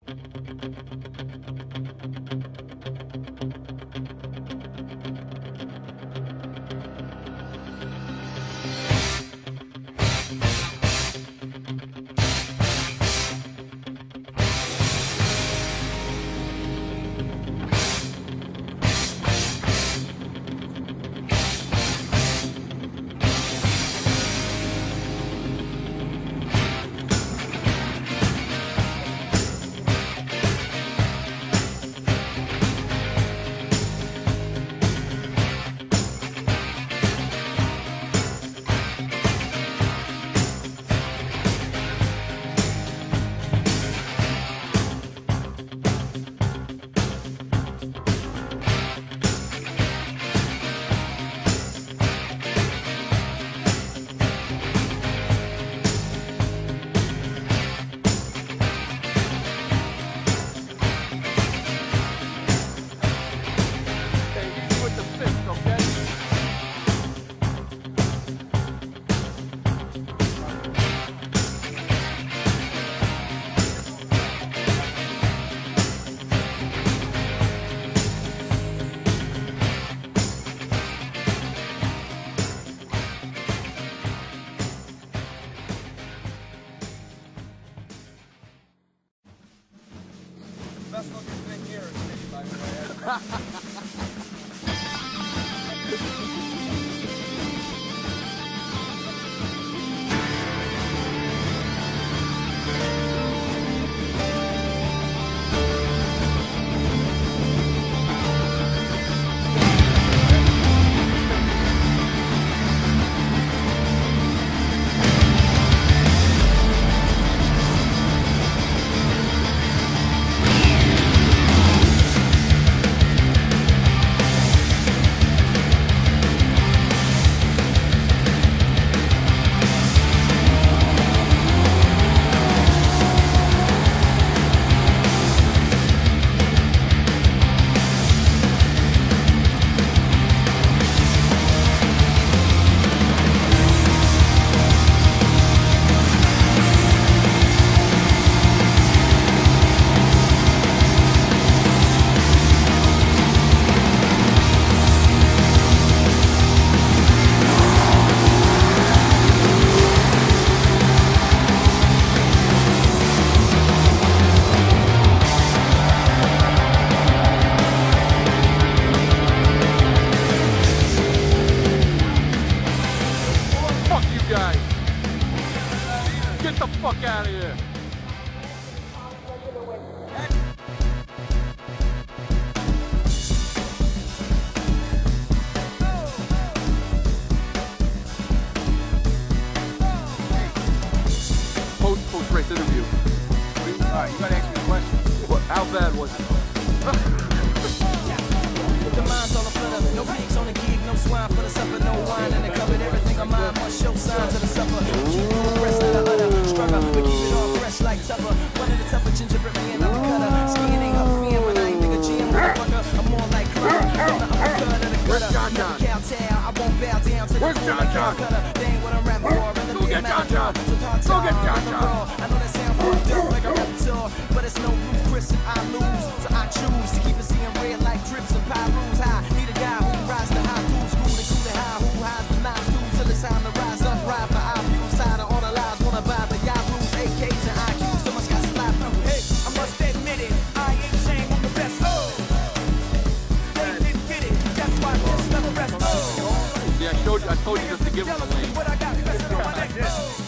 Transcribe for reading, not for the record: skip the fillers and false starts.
Best looking thing here is me, by the way. Get the fuck out of here! Post-race interview. Alright, you gotta ask me a question. What? How bad was it? The mind's on the flutter, no pigs on the gig, no swine for the supper, no wine in the cupboard. Everything on mine must show signs of the supper. Keep you impressed, not a utter struggle, but keep it all fresh like supper. One of the tougher gingerbread man, I'm a cutter. Skiing ain't up fan, but I ain't nigga GM, motherfucker. I'm more like Clubber, from the uppercut of the gutter. Where's John John? I won't bow down to the Where's John John? They ain't what I'm rapping for. Go get John John. Go get John John. I know that sound fucked up like a repertoire, but it's no roof, Chris, if I lose. So I choose to keep it seeing red like drips and Pyros high. Need a guy who rides the high crews, cool to high, who hides the knives too, till it's time to rise up, ride for our views. Tired of all the lies, wanna buy the Yahoos, AKs and IQs, so much got to slide through. Hey, I must admit it, I ain't ashamed, I'm the best. Oh, they didn't get it, that's why this never rest. Oh, yeah, I told you just to give him the link. What I got, best of my neck.